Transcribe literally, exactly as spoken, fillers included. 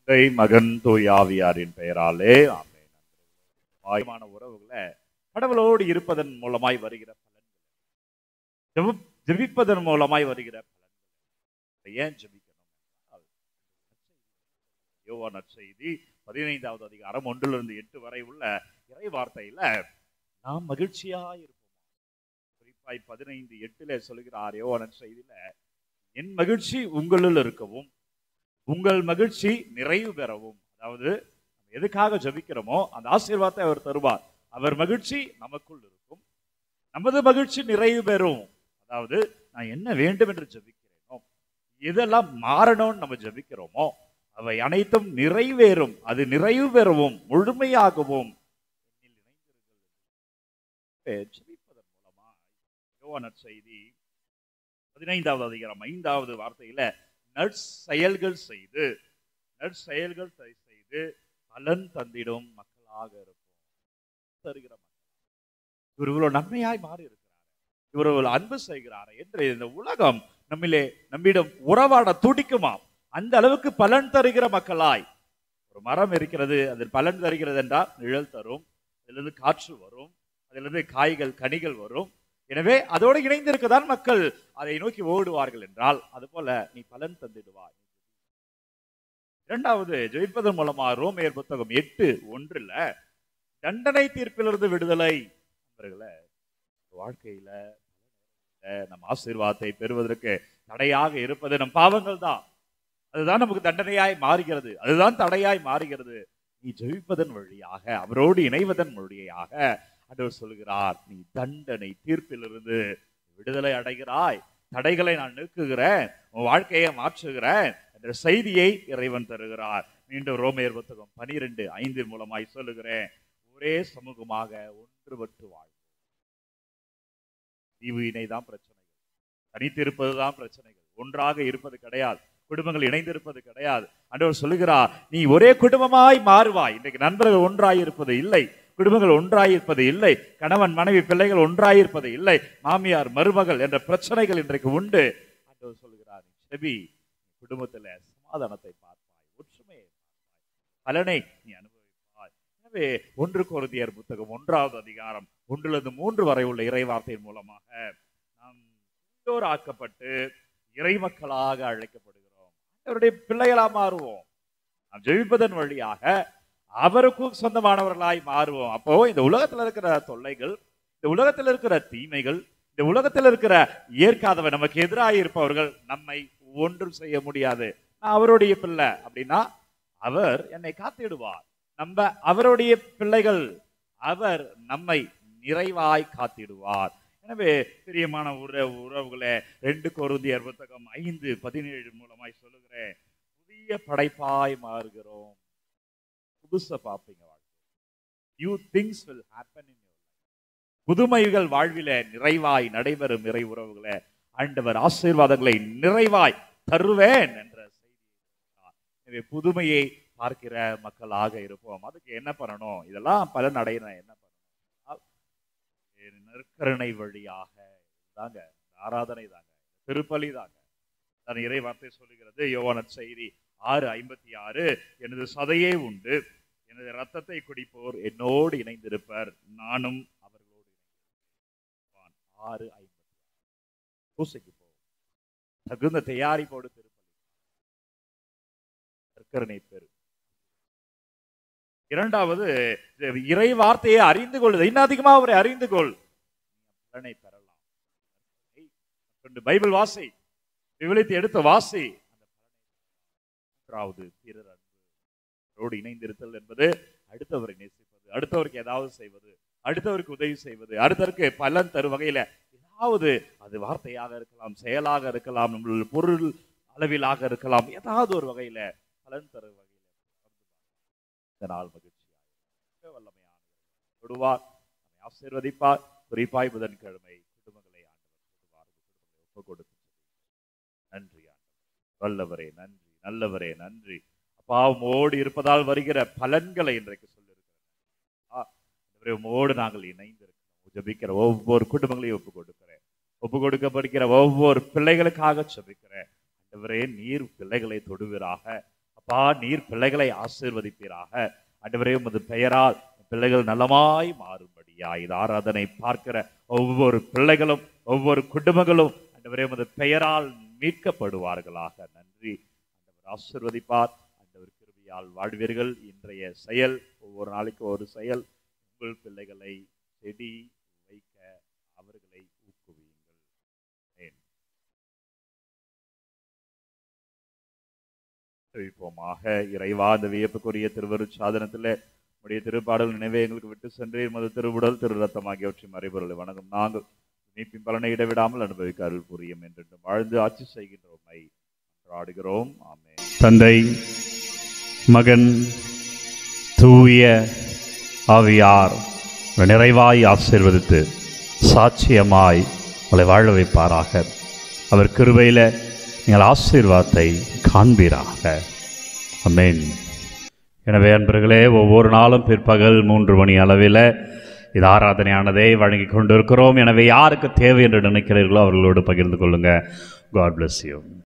தந்தை மகன் தூயாவியாரின் பெயராலே ஆமென். ஆயமான உறவுகளை கடவுளோடு இருப்பதன் மூலமாய் வருகிற பலன்கள், ஜெபிப்பதன் மூலமாய் வருகிற பலன்கள். ஏன் ஜெபிக்கணும்? யோவான் நற்செய்தி பதினைந்தாவது அதிகாரம் ஒன்றிலிருந்து எட்டு வரை உள்ள இறை வார்த்தையில நாம் மகிழ்ச்சியா இருப்போம். குறிப்பாய் பதினைந்து எட்டுல சொல்கிறார் யோவான் நற்செய்தியில, என் மகிழ்ச்சி உங்களுள் இருக்கவும் உங்கள் மகிழ்ச்சி நிறைவு பெறவும். அதாவது எதுக்காக ஜெபிக்கிறோமோ அந்த ஆசீர்வாதத்தை அவர் தருவார். அவர் மகிழ்ச்சி நமக்குள் இருக்கும், நமது மகிழ்ச்சி நிறைவு பெறும். அதாவது நான் என்ன வேண்டும் என்று ஜெபிக்கிறேனோ, இதெல்லாம் மாறணும்னு நம்ம ஜெபிக்கிறோமோ அவை அனைத்தும் நிறைவேறும். அது நிறைவு பெறவும் முழுமையாகவும் ஜெபிப்பதன் மூலமா யோவான் நற்செய்தி பதினைந்தாவது அதிகாரம் ஐந்தாவது வார்த்தையில நற்செயல்கள் செய்து நற்செயல்கள் செய்து பலன் தந்திடும் மக்களாக இருப்போம். தருகிற மக்கள் இவர் இவ்வளவு நன்மையாய் மாறி இருக்கிறார், இவர் இவ்வளவு அன்பு செய்கிறார் என்று இந்த உலகம் நம்மிலே நம்மிடம் உறவாட துடிக்குமாம். அந்த அளவுக்கு பலன் தருகிற மக்களாய். ஒரு மரம் இருக்கிறது, அதில் பலன் தருகிறது என்றால் நிழல் தரும், அதிலிருந்து காற்று வரும், அதிலிருந்து காய்கள் கனிகள் வரும். எனவே அதோடு இணைந்திருக்கதான் மக்கள் அதை நோக்கி ஓடுவார்கள் என்றால் அது போல நீ பலன் தந்திடுவாய். இரண்டாவது, ஜெபிப்பதன் மூலமா ரோமையர் புத்தகம் எட்டு ஒன்றுல தண்டனை தீர்ப்பிலிருந்து விடுதலை. வாழ்க்கையில நம் ஆசீர்வாதத்தை பெறுவதற்கு தடையாக இருப்பது நம் பாவங்கள் தான். அதுதான் நமக்கு தண்டனையாய் மாறுகிறது, அதுதான் தடையாய் மாறுகிறது. நீ ஜெபிப்பதன் வழியாக, அவரோடு இணைவதன் வழியாக ஆண்டவர் சொல்கிறார், நீ தண்டனை தீர்ப்பிலிருந்து விடுதலை அடைகிறாய், தடைகளை நான் நீக்குகிறேன், உன் வாழ்க்கையை மாற்றுகிறேன் என்ற செய்தியை இறைவன் தருகிறார். மீண்டும் ரோமையர் புத்தகம் பனிரெண்டு ஐந்தின் மூலமாய் சொல்லுகிறேன், ஒரே சமூகமாக ஒன்றுபட்டு வாழ். தீவு இணைதான் பிரச்சனைகள், தனித்திருப்பதுதான் பிரச்சனைகள், ஒன்றாக இருப்பது கிடையாது, குடும்பங்கள் இணைந்திருப்பது கிடையாது. ஆண்டவர் சொல்லுகிறார், நீ ஒரே குடும்பமாய் மாறுவாய். இன்றைக்கு நண்பர்கள் ஒன்றாயிருப்பது இல்லை, குடும்பங்கள் ஒன்றாயிருப்பது இல்லை, கணவன் மனைவி பிள்ளைகள் ஒன்றாயிருப்பது இல்லை, மாமியார் மருமகள் என்ற பிரச்சனைகள் இன்றைக்கு உண்டு. ஆண்டவர் சொல்லுகிறார், செபி குடும்பத்தில் சமாதானத்தை பார்ப்பாய், ஒற்றுமையை பார்ப்பாய், பலனை நீ அனுபவிப்பாய். எனவே ஒன்று கொரிந்தியர் புத்தகம் ஒன்றாவது அதிகாரம் ஒன்றிலிருந்து மூன்று வரை உள்ள இறை வார்த்தையின் மூலமாக நாம் ஆக்கப்பட்டு இறை மக்களாக அழைக்கப்படுகிறோம், அவருடைய பிள்ளைகளா மாறுவோம். நாம் ஜெபிப்பதன் வழியாக அவருக்கும் சொந்தமானவர்களாய் மாறுவோம். அப்போ இந்த உலகத்தில் இருக்கிற தொல்லைகள், இந்த உலகத்தில் இருக்கிற தீமைகள், இந்த உலகத்தில் இருக்கிற ஏற்காதவை, நமக்கு எதிராக இருப்பவர்கள் நம்மை ஒன்றும் செய்ய முடியாது. நான் அவருடைய பிள்ளை அப்படின்னா அவர் என்னை காத்திடுவார். நம்ம அவருடைய பிள்ளைகள், அவர் நம்மை நிறைவாய் காத்திடுவார். எனவே பிரியமான உறவு உறவுகளே, ரெண்டு கொரிந்தியர் புத்தகம் ஐந்து பதினேழு மூலமாய் சொல்லுகிறேன், புதிய படைப்பாய் மாறுகிறோம். புதுசா பார்ப்பீங்க வாழ்க்கை. New things will happen in your life. புதுமைகள் வாழ்வில நிறைவாய் நடைபெறும். இறை உறவுகளே, ஆண்டவர் ஆசீர்வாதங்களை நிறைவாய் தருவேன் என்ற செய்தி. எனவே புதுமையை பார்க்கிற மக்களாக இருப்போம். அதுக்கு என்ன பண்ணணும்? இதெல்லாம் பலன் அடைய என்ன பண்ணணும்? நற்கருணை வழியாக தாங்க, ஆராதனை தாங்க, திருப்பலி தாங்க. தன் இறை வார்த்தை சொல்லுகிறது, யோவான் நற்செய்தி ஆறு ஐம்பத்தி ஆறு, எனது சதையே உண்டு, எனது ரத்தத்தை குடிப்போர் என்னோடு இணைந்திருப்பர், நானும் அவர்களோடு இணைந்திருப்பேன். ஆறு ஐம்பத்தி ஆறு. பூசைக்கு போவோம், தகுந்த தயாரிப்போடு திருப்பலி நற்கருணை பெறும். இரண்டாவது, இறை வார்த்தையை அறிந்து கொள்ளுது. இன்னும் அதிகமாக அவரை அறிந்து கொள், பலனை பெறலாம். பைபிள் வாசி, விவிலியத்தை எடுத்த வாசி. மூன்றாவது, பிறர் அன்பு, இணைந்திருத்தல் என்பது அடுத்தவரை நேசிப்பது, அடுத்தவருக்கு ஏதாவது செய்வது, அடுத்தவருக்கு உதவி செய்வது, அடுத்தவருக்கு பலன் தரும் வகையில ஏதாவது, அது வார்த்தையாக இருக்கலாம், செயலாக இருக்கலாம், நம்மளுடைய பொருள் அளவிலாக இருக்கலாம், ஏதாவது ஒரு வகையில பலன் தரும் வகையில இதனால் மகிழ்ச்சியாக வல்லமையான தொடுவார், நம்மை ஆசீர்வதிப்பார். குறிப்பாய் புதன்கிழமை குடும்பங்களை ஆண்டவர் ஒப்பு கொடுத்து, நன்றி ஆண்டவர், வல்லவரே நன்றி, நல்லவரே நன்றி. அப்பாவோடு இருப்பதால் வருகிற பலன்களை இன்றைக்கு சொல்லியிருக்கிறேன். உம்மோடு நாங்கள் இணைந்திருக்கிறோம். ஜெபிக்கிற ஒவ்வொரு குடும்பங்களையும் ஒப்பு கொடுக்கிறேன், ஒப்பு கொடுக்கப்படுகிற ஒவ்வொரு பிள்ளைகளுக்காக ஜெபிக்கிறேன். ஆண்டவரே, நீர் பிள்ளைகளை தொடுவீராக. அப்பா நீர் பிள்ளைகளை ஆசீர்வதிப்பீராக. ஆண்டவரே உமது பெயரால் பிள்ளைகள் நலமாய் மாறும்படியா இது ஆராதனை பார்க்கிற ஒவ்வொரு பிள்ளைகளும் ஒவ்வொரு குடும்பங்களும் ஆண்டவரே உமது பெயரால் மீட்கப்படுவார்களாக. நன்றி. ஆண்டவர் ஆசீர்வதிப்பார். ஆண்டவர் கிருபையால் வாழ்வீர்கள். இன்றைய செயல் ஒவ்வொரு நாளைக்கு ஒரு செயல். உங்கள் பிள்ளைகளை செடி வைக்க அவர்களை ஊக்குவியுங்கள். இறைவா, இந்த வியப்புக்குரிய திருவருட்சாதனத்தில் உடைய திருப்பாடல் நினைவே எங்களுக்கு விட்டு சென்று மது திருவுடல் திரு ரத்தம் ஆகியவற்றை மறைபொருளை வணங்கும் நாங்கள் மீட்பின் பலனை இடைவிடாமல் அனுபவிக்க அருள் புரியும் என்று வாழ்ந்து ஆட்சி செய்கின்றோமை ஆடுகிறோம். ஆமென். தந்தை, மகன், தூய ஆவியார் நிறைவாய் ஆசீர்வதித்து சாட்சியமாய் உங்களை வாழ வைப்பாராக. அவர் கிருபையில் நீங்கள் ஆசீர்வாதத்தை காண்பீராக. ஆமென். எனவே அன்பர்களே, ஒவ்வொரு நாளும் பிற்பகல் மூன்று மணி அளவில் இது ஆராதனையானதை வழங்கி கொண்டிருக்கிறோம். எனவே யாருக்கு தேவை என்று நினைக்கிறீர்களோ அவர்களோடு பகிர்ந்து கொள்ளுங்கள். God bless you.